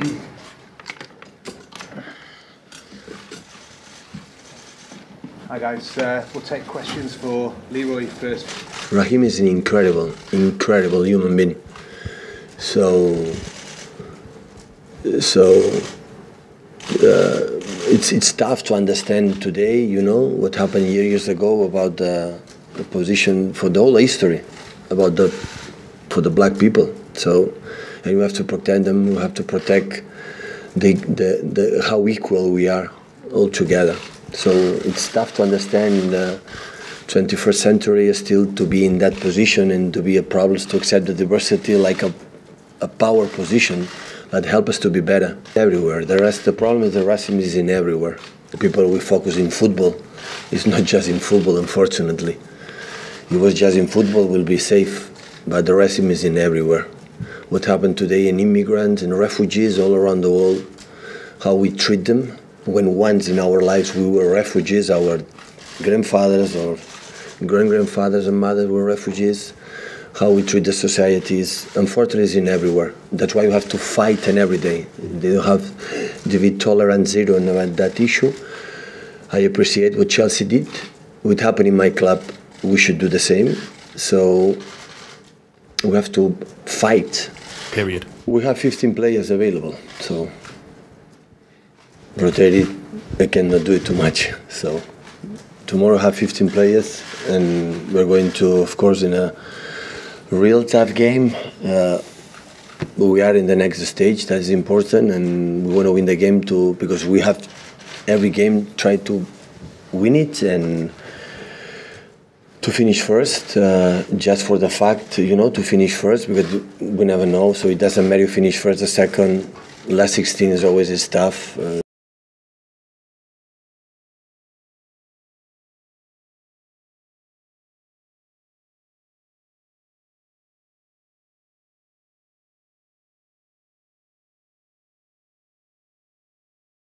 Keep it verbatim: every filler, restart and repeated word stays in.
Hi guys, uh, we'll take questions for Leroy first. Raheem is an incredible, incredible human being. So, so uh, it's it's tough to understand today. You know what happened years ago about the, the position for the whole history, about the for the black people. So, and we have to protect them. We have to protect the the, the how equal we are all together. So it's tough to understand in the twenty-first century still to be in that position and to be a problem to accept the diversity like a, a power position that help us to be better everywhere. The rest, the problem is the racism is in everywhere. The people we focus in football, it's not just in football, unfortunately. If it was just in football, we'll be safe, but the racism is in everywhere. What happened today in immigrants and refugees all around the world, how we treat them. When once in our lives we were refugees, our grandfathers or great-grandfathers and mothers were refugees, how we treat the societies, unfortunately, is in everywhere. That's why we have to fight and every day. They don't have to be tolerant zero about that issue. I appreciate what Chelsea did. What happened in my club, we should do the same. So we have to fight. Period. We have fifteen players available, so rotate it, I cannot do it too much. So tomorrow I have fifteen players, and we're going to, of course, in a real tough game. Uh, we are in the next stage, that is important, and we want to win the game too, because we have every game try to win it and to finish first, uh, just for the fact, you know, to finish first, because we never know, so it doesn't matter if you finish first or second. Last sixteen is always tough. Uh,